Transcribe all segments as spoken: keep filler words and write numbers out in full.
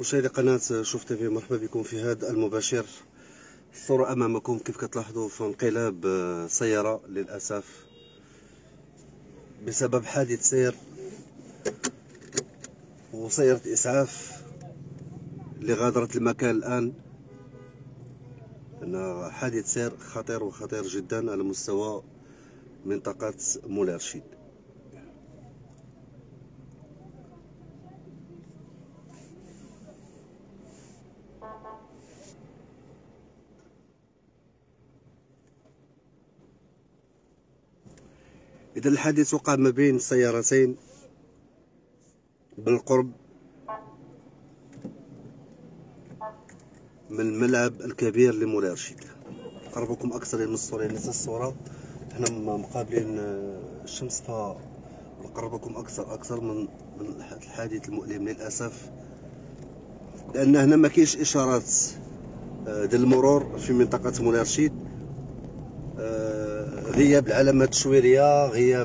مشاهدي قناة شوف تيفي، مرحبا بكم في هذا المباشر. الصورة أمامكم كيف كتلاحظوا في انقلاب سيارة للأسف بسبب حادث سير وسيارة إسعاف اللي غادرت المكان الآن. أن حادث سير خطير وخطير جدا على مستوى منطقة مولاي رشيد. إذا الحادث وقع ما بين سيارتين بالقرب من الملعب الكبير لمولاي رشيد. قربكم أكثر من الصورة، يعني الصورة حنا مقابلين الشمس، فنقربكم أكثر أكثر من من الحادث المؤلم للأسف، لأن هنا ما كاينش إشارات ديال المرور في منطقة مولاي رشيد. غياب العلامات التشويرية، غياب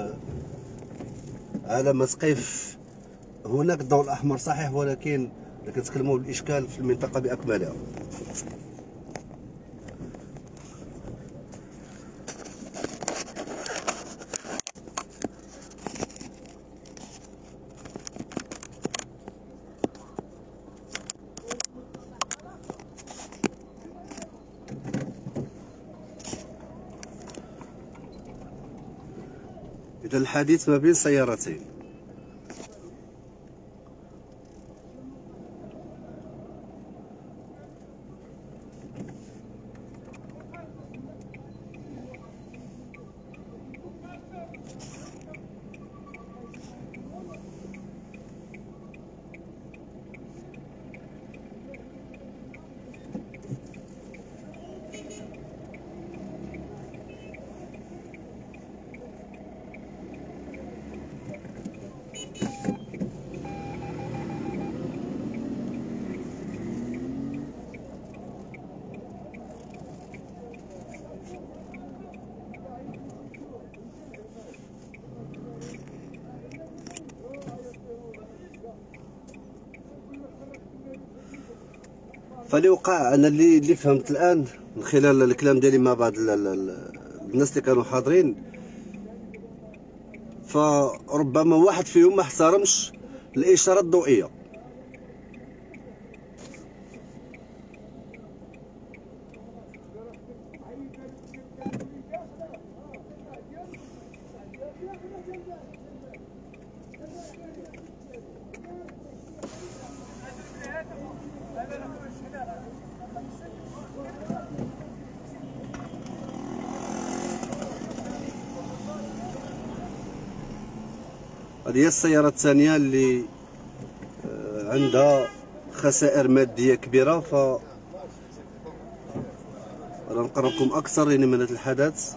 علامة قف. هناك الضوء الأحمر صحيح، ولكن كنتكلموا بالإشكال في المنطقة بأكملها. إذا الحادث ما بين سيارتين. فاللي وقع، انا اللي اللي فهمت الان من خلال الكلام ديالي مع بعض الناس اللي كانوا حاضرين، فربما واحد فيهم ما احترمش الاشاره الضوئيه. هذه هي السيارة الثانية اللي عندها خسائر مادية كبيرة. ف أنا نقربكم أكثر يعني من هذا الحدث.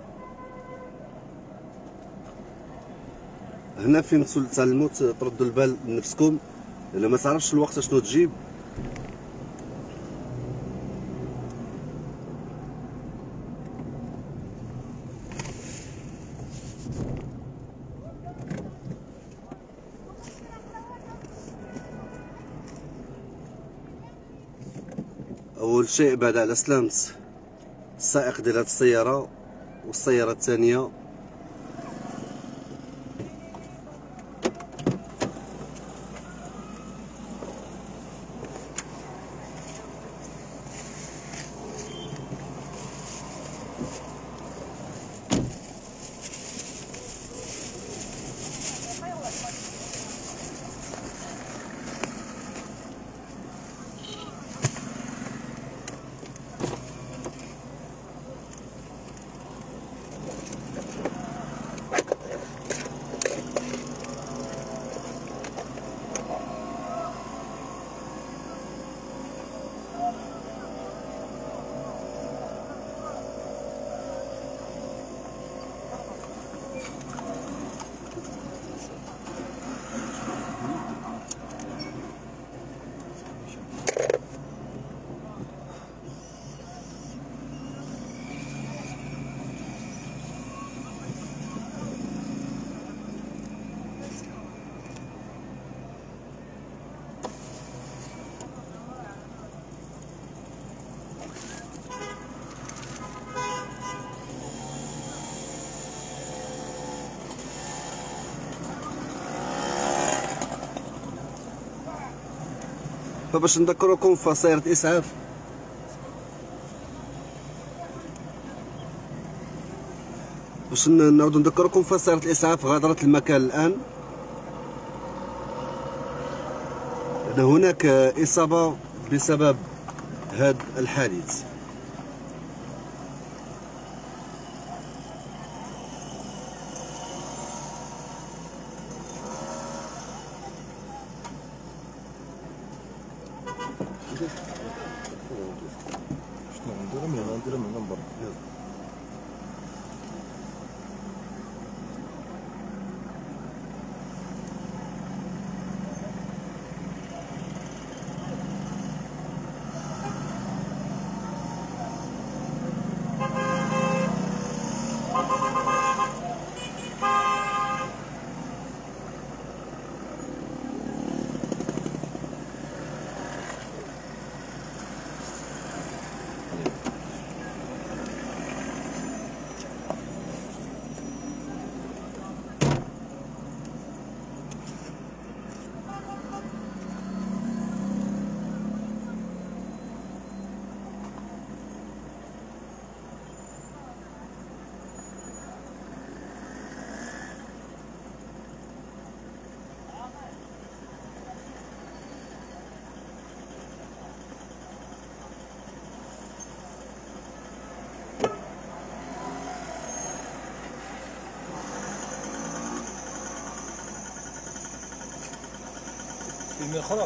هنا فين تعلموا تردوا البال لنفسكم، إلا ما تعرفش الوقت شنو تجيب. أول شيء بعد على سلامة السائق ديال هاد السيارة والسيارة الثانية. فباش نذكركم فسيارة اسعاف باش نعاودو نذكركم فسيارة الاسعاف غادرت المكان الان، لأن هناك اصابة بسبب هذا الحادث. شنو نديرو من هنا نديرو من هنا من برا. من خلاص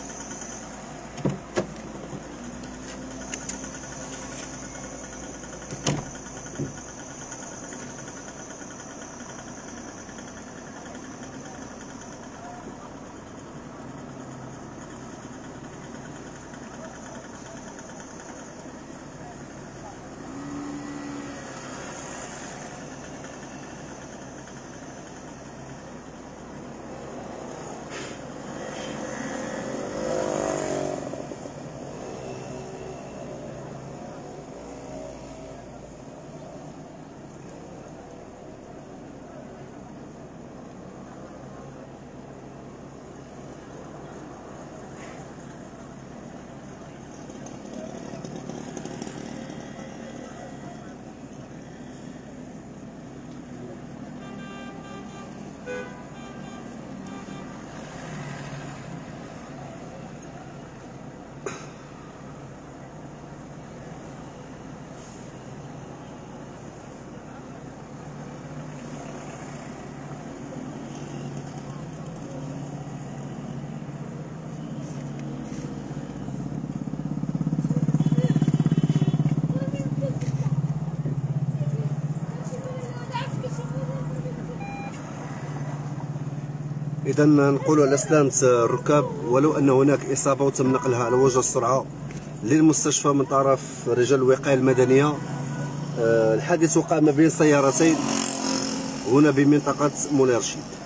إذا نقولوا على سلامة الركاب، ولو أن هناك إصابة وتم نقلها على وجه السرعة للمستشفى من طرف رجال الوقاية المدنية. الحادث وقع ما بين سيارتين هنا بمنطقة مولاي رشيد.